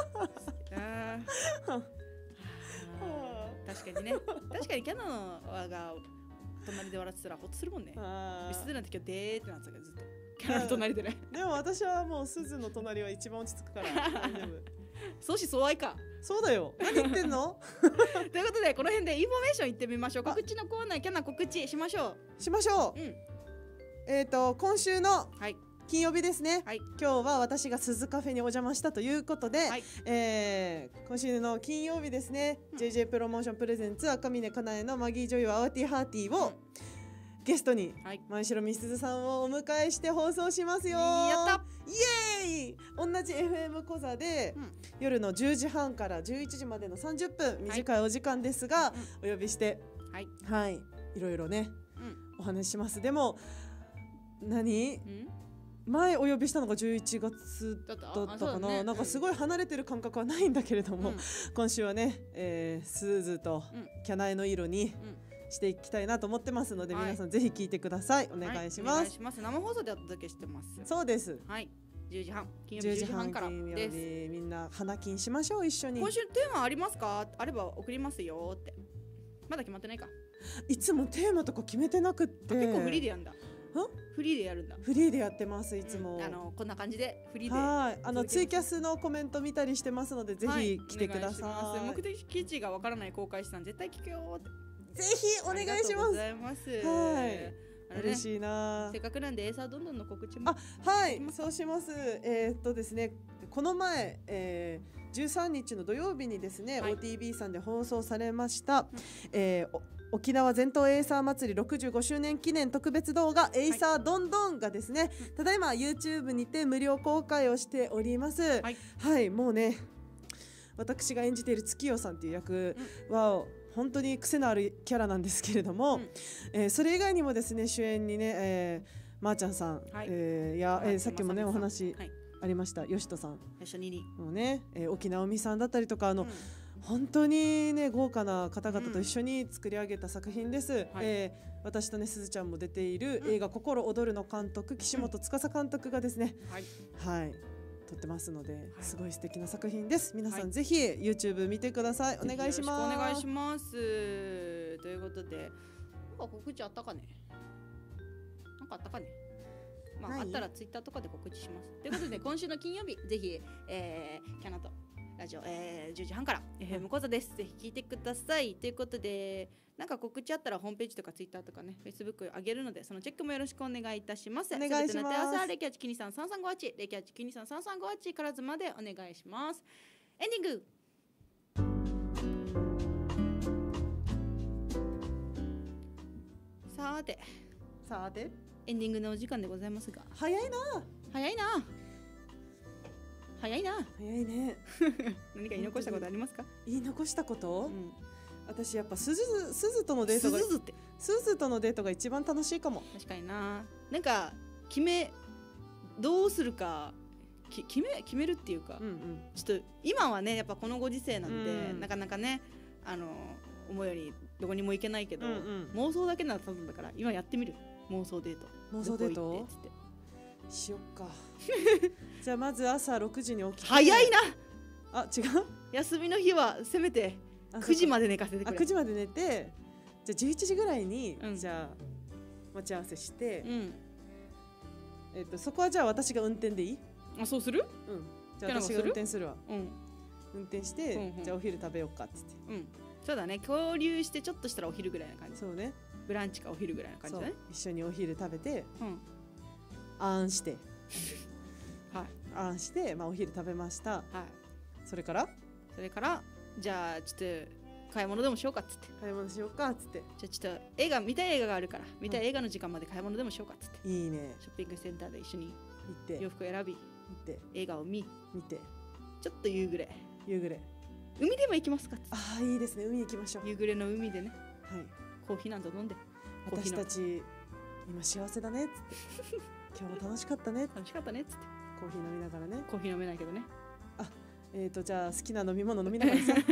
確かにね、確かにキャナのが隣で笑ってたらほっとするもんね。ミスズなんて今日でーってなってたけどずっとキャナの隣でねでも私はもうスズの隣は一番落ち着くから大丈夫。 相思相愛か。 そうだよ。何言ってんのということでこの辺でインフォメーションいってみましょう。告知のコーナー、キャナ告知しましょう。しましょう、うん、えっ、ー、と今週の金曜日ですね、はい、今日は私が鈴カフェにお邪魔したということで、はい、えー、今週の金曜日ですね、うん、ジェイジェイ プロモーションプレゼンツ赤嶺かなえのマギー女優アワティハーティーを、うん、ゲストに前城みすずさんをお迎えして放送しますよ。 やったイエーイ。同じ エフエム コザで、うん、夜のじゅうじはんからじゅういちじまでのさんじゅっぷん、短いお時間ですが、はい、お呼びして、はい、はい、いろいろね、うん、お話しします。でも何、うん前お呼びしたのがじゅういちがつだったかな、ね、なんかすごい離れてる感覚はないんだけれども、うん、今週はね、えー、スーズとキャナエの色にしていきたいなと思ってますので、うん、皆さんぜひ聞いてください。お願いします。はい、お願いします。 生放送でお届けしてます。 そうです。 はい。じゅうじはん、金曜日じゅうじはんからです。 みんな花金しましょう一緒に。 今週テーマありますか？あれば送りますよって。まだ決まってないか。 いつもテーマとか決めてなくって。 結構フリーでやんだ。フリーでやるんだ。 フリーでやってますいつも、 うん、あのこんな感じでフリーではいあのツイキャスのコメント見たりしてますのでぜひ来てください、 はい、目的地がわからない公開師さん絶対聞くよってぜひお願いします。ありがとうございます。はい、 ね、嬉しいな。 せっかくなんでエーサーどんどんの告知もあはいそうします。えー、っとですねこの前、えー、じゅうさんにちの土曜日にですね、はい、オーティービー さんで放送されました、うんえー沖縄全島エイサー祭りろくじゅうごしゅうねん記念特別動画エイサーどんどんがですね、はい、ただいま YouTube にて無料公開をしております。はい、はい、もうね私が演じている月夜さんという役は、うん、本当に癖のあるキャラなんですけれども、うんえー、それ以外にもですね主演にね、えー、まーちゃんさん、はいえー、や、えー、さっきもねお話ありましたよしとさんもうね、えー、沖直美さんだったりとかあの、うん本当にね豪華な方々と一緒に作り上げた作品です、うんはいえー、私とねすずちゃんも出ている映画、うん、心躍るの監督岸本司監督がですね、うん、はい、はい、 撮ってますので、はい、すごい素敵な作品です。皆さん、はい、ぜひ YouTube 見てください。お願いします。 お願いします。ということで、なんか告知あったかね。なんかあったかね。まあ、あったらツイッターとかで告知します。ということで今週の金曜日ぜひ、えー、キャナとラジオ、えー、じゅうじはんから エフエム 講座です。ぜひ聞いてください。ということでなんか告知あったらホームページとかツイッターとかね Facebook 上げるのでそのチェックもよろしくお願いいたします。 お願いします。 ゼロきゅうはちきゅうにさんさんさんごはち ゼロきゅうはちきゅうにさんさんさんごはちからずまでお願いします。エンディングさーてさーてエンディングのお時間でございますが早いな早いな早いな早いね何か言い残したことありますか？ 言い残したこと、うん、私やっぱすずすずとのデートがすずってすずとのデートが一番楽しいかも。 確かにな。なんか決めどうするかき決め決めるっていうか、うんうん、ちょっと今はねやっぱこのご時世なんで、うん、なかなかねあの思うようにどこにも行けないけど、うんうん、妄想だけならただだから今やってみる。妄想デート妄想デートしよっかじゃあまず朝ろくじに起きて早いなあ違う休みの日はせめてくじまで寝かせてくれ。 あくじまで寝てじゃあじゅういちじぐらいに、うん、じゃあ待ち合わせして、うんえー、とそこはじゃあ私が運転でいい？ あそうする？ うんじゃあ私が運転するわ、うん、運転して、うんうん、じゃあお昼食べようかっつって、うん、 そうだね交流してちょっとしたらお昼ぐらいな感じ。 そうねブランチかお昼ぐらいな感じだね。 一緒にお昼食べて、うん、あんしてはいあんして、まあ、お昼食べました、はい、それからそれからじゃあちょっと買い物でもしようかっつって買い物しようかっつってじゃあちょっと映画見たい映画があるから見たい映画の時間まで買い物でもしようかっつって、 うん、いいねショッピングセンターで一緒に行って洋服選び見て映画を見見てちょっと夕暮れ夕暮れ海でも行きますかっつって。 ああいいですね海行きましょう。 夕暮れの海でね、 はい、 コーヒーなんぞ飲んで私たち今幸せだねっつって今日も楽しかったね楽しかったねっつってコーヒー飲みながらね。 コーヒー飲めないけどね。 あえーとじゃあ好きな飲み物飲みながらさ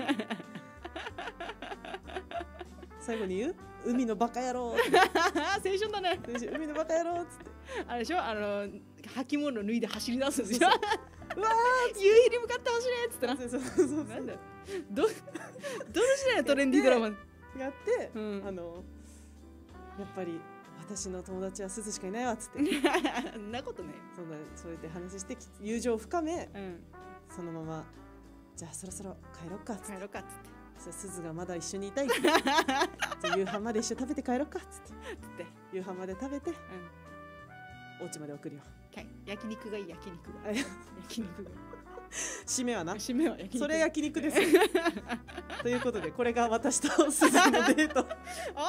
最後に言う海のバカ野郎青春だね海のバカ野郎っつってあれでしょあの履物脱いで走り出すんですようわー夕日に向かって走れっつってな。そうそうそうそうなんだどどうしないトレンディードラマやって、うん、あのやっぱり私の友達はすずしかいないわっつってそんなことねそんなそうやって話して友情を深め、うん、そのままじゃあそろそろ帰ろうかっつって帰ろうかっつってすずがまだ一緒にいたいじゃあ夕飯まで一緒に食べて帰ろうかっつって夕飯まで食べて、うん、お家まで送るよ。 焼肉がいい焼肉が焼肉が締めはな締めは焼肉それ焼肉ですということでこれが私とすずのデートあれなんか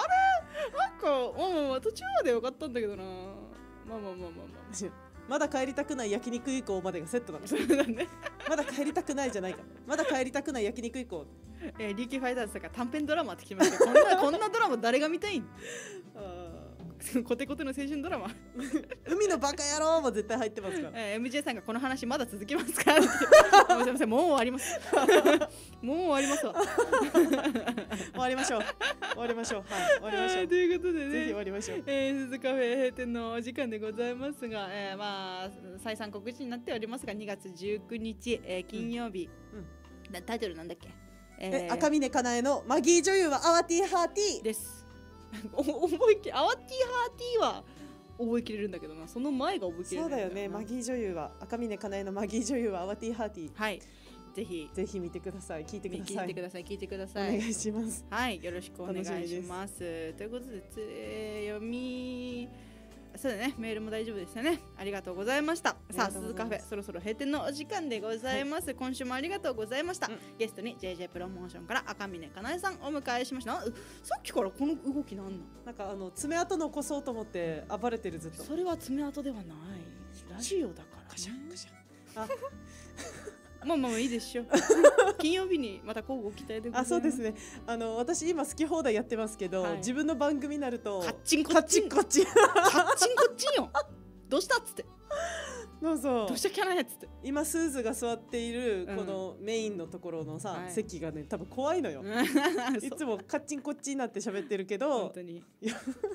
まあまあ途中までよかったんだけどな。まあまあまあまあまあまだ帰りたくない焼肉以降までがセットなのそうだねまだ帰りたくないじゃないかまだ帰りたくない焼肉以降えー、琉球ファイターズとか短編ドラマって聞きましたけどこんなこんなドラマ誰が見たいんあコテコテの青春ドラマ海のバカ野郎も絶対入ってますから、 えー、エムジェー さんがこの話まだ続きますかってすいませんもう終わりますもう終わりますわ終わりましょう終わりましょうはい終わりましょうということでねぜひ終わりましょう、 えー、鈴カフェ閉店のお時間でございますが、えー、まあ再三告知になっておりますがにがつじゅうくにち、えー、金曜日、うんうん、タイトルなんだっけ、 えー、赤嶺かなえのマギー女優はアワティーハーティーです覚えきアワティーハーティーは覚えきれるんだけどなその前が覚えきれないんだよな。 そうだよねマギー女優は赤嶺かなえのマギー女優はアワティーハーティーはいぜひぜひ見てください聞いてください聞いてください聞いてくださいお願いしますはいよろしくお願いしますということで、えー、読みそうだねメールも大丈夫でしたねありがとうございました。さあ鈴カフェそろそろ閉店のお時間でございます、はい、今週もありがとうございました、うん、ゲストに ジェイジェー プロモーションから赤嶺かなえさんお迎えしました。さっきからこの動きなんなんなんかあの爪痕残そうと思って暴れてるずっと。 それは爪痕ではないラジオだから、ね、 カシャンカシャンあまあまあいいでしょう金曜日にまた交互期待でございます。 あそうですねあの私今好き放題やってますけど、はい、自分の番組になるとカッチンコッチンカッチンコッチンカッチンコッチンよどうしたっつってどうぞどうしたキャラやっつって今スーズが座っているこのメインのところのさ、うん、席がね多分怖いのよいつもカッチンコッチンになって喋ってるけど本当に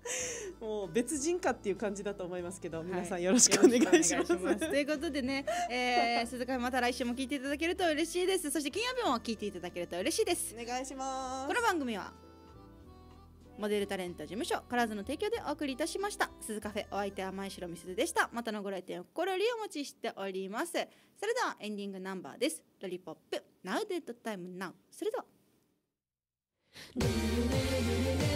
もう別人かっていう感じだと思いますけど、皆さんよろしくお願いします。 はい、ということでね、えー、鈴鹿また来週も聞いていただけると嬉しいです。そして金曜日も聞いていただけると嬉しいです。 お願いします。 この番組はモデルタレント事務所カラーズの提供でお送りいたしました。鈴カフェ、お相手は前城美鈴でした。またのご来店を心よりお待ちしております。それではエンディングナンバーです。ロリポップ Now Dead Time Now。それでは